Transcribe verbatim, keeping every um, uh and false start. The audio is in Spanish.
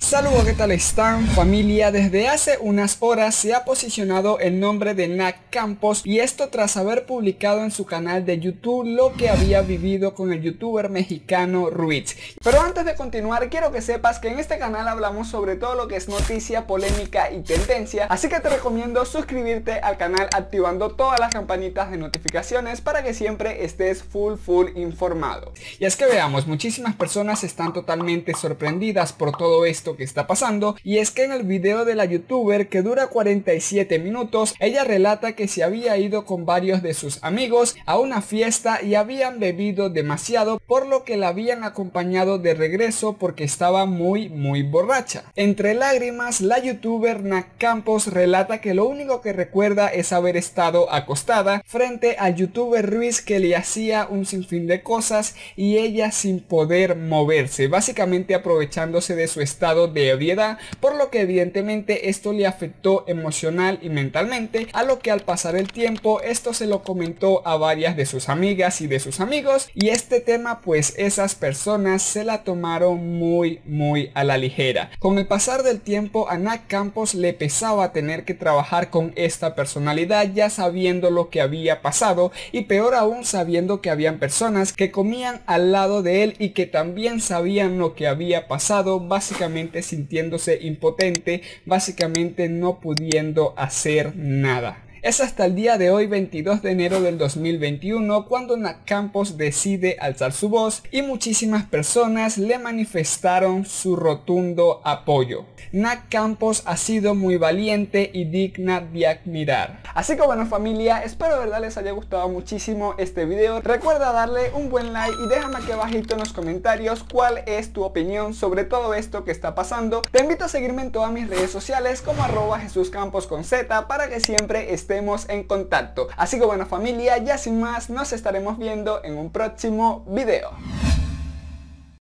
Saludos, ¿qué tal están, familia? Desde hace unas horas se ha posicionado el nombre de Nak Campos, y esto tras haber publicado en su canal de YouTube lo que había vivido con el youtuber mexicano Ruiz. Pero antes de continuar, quiero que sepas que en este canal hablamos sobre todo lo que es noticia, polémica y tendencia, así que te recomiendo suscribirte al canal activando todas las campanitas de notificaciones para que siempre estés full full informado. Y es que veamos, muchísimas personas están totalmente sorprendidas por todo esto que está pasando, y es que en el video de la youtuber, que dura cuarenta y siete minutos, ella relata que se había ido con varios de sus amigos a una fiesta y habían bebido demasiado, por lo que la habían acompañado de regreso porque estaba muy muy borracha. Entre lágrimas, la youtuber Nak Campos relata que lo único que recuerda es haber estado acostada frente al youtuber Ruiz, que le hacía un sinfín de cosas y ella sin poder moverse, básicamente aprovechándose de su estado de ebriedad, por lo que evidentemente esto le afectó emocional y mentalmente, a lo que al pasar el tiempo esto se lo comentó a varias de sus amigas y de sus amigos, y este tema pues esas personas se la tomaron muy muy a la ligera. Con el pasar del tiempo a Nak Campos le pesaba tener que trabajar con esta personalidad, ya sabiendo lo que había pasado, y peor aún sabiendo que habían personas que comían al lado de él y que también sabían lo que había pasado, básicamente sintiéndose impotente, básicamente no pudiendo hacer nada. Es hasta el día de hoy, veintidós de enero del dos mil veintiuno, cuando Nak Campos decide alzar su voz y muchísimas personas le manifestaron su rotundo apoyo. Nak Campos ha sido muy valiente y digna de admirar. Así que bueno, familia, espero de verdad les haya gustado muchísimo este video. Recuerda darle un buen like y déjame aquí abajito en los comentarios cuál es tu opinión sobre todo esto que está pasando. Te invito a seguirme en todas mis redes sociales como arroba Jesús Campos con Z para que siempre estés en contacto. Así que bueno, familia, ya sin más, nos estaremos viendo en un próximo video.